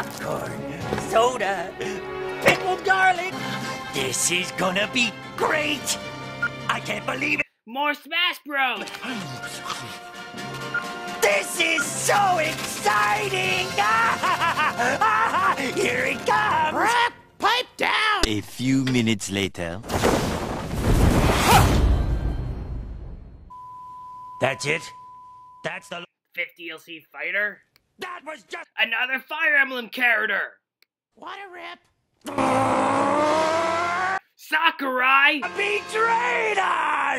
popcorn, soda, pickled garlic. This is gonna be great. I can't believe it. More Smash Bros! This is so exciting! Here it comes! Crap! Pipe down! A few minutes later. That's it? That's the... 5th DLC fighter? That was just... Another Fire Emblem character! What a rip! Sakurai! Betrayed us!